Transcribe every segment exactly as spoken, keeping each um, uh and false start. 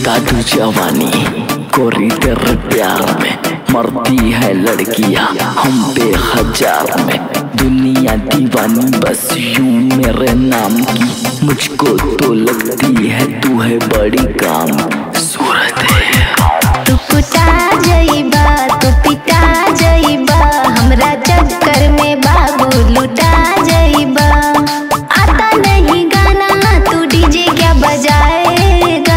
लुटा दूं जवानी कोरी तेरे प्यार में, मरती है लड़कियां हम पे हजार में। दुनिया दीवानी बस यूं मेरे नाम की, मुझको तो लगती है तू है बड़ी काम सूरत है। तू कुटा जइबा तू पिटा जइबा, हमरा चक्कर में बाबू लुटा जइबा। आता नहीं गाना तू डीजे क्या बजाएगा,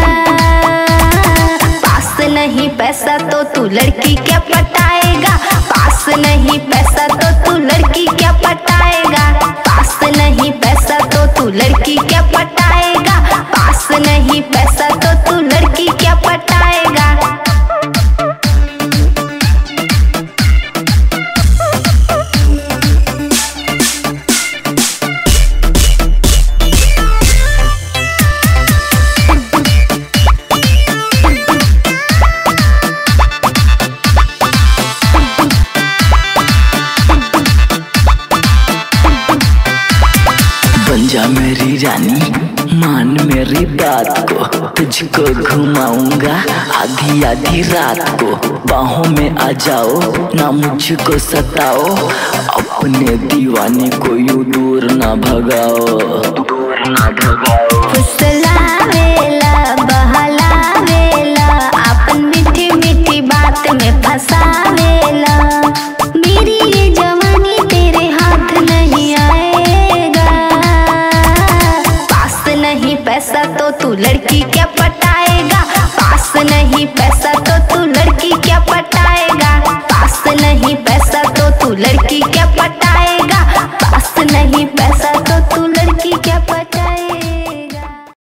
पास नहीं पैसा तो तू लड़की क्या पटाएगा। पास नहीं पैसा तो तू लड़की क्या पटाएगा। पास नहीं पैसा तो तू लड़की क्या पटाएगा। पास नहीं पैसा तो तू लड़की क्या पटाएगा। बन जा मेरी रानी मान मेरी बात को, तुझको घुमाऊंगा आधी आधी रात को। बाहों में आ जाओ ना मुझको सताओ, अपने दीवाने को यूं दूर ना भगाओ, दूर ना भगाओ। फुसलावेला बहलावेला, अपन मीठी मीठी बात में फंसावेला। मेरी ये जवानी तेरे हाथ नहीं आएगा, पास नहीं पैसा तो तू लड़की क्या पटाएगा। पास नहीं पैसा